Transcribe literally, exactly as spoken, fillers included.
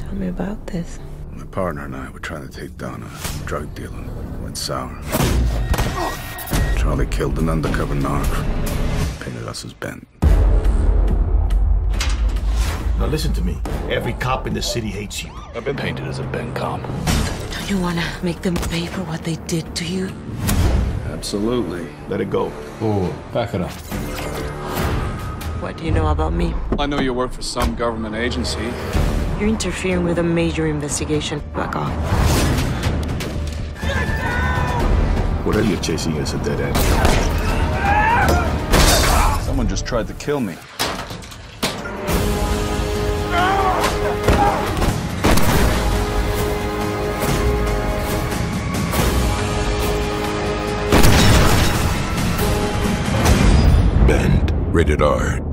Tell me about this. My partner and I were trying to take down a drug dealer. Went sour. Charlie killed an undercover narc. Painted us as Ben. Now listen to me. Every cop in the city hates you. I've been painted as a Ben cop. Don't you want to make them pay for what they did to you? Absolutely. Let it go. Oh, back it up. What do you know about me? I know you work for some government agency. You're interfering with a major investigation. Back off. Whatever you're chasing is a dead end. Someone just tried to kill me. Bend. Rated R.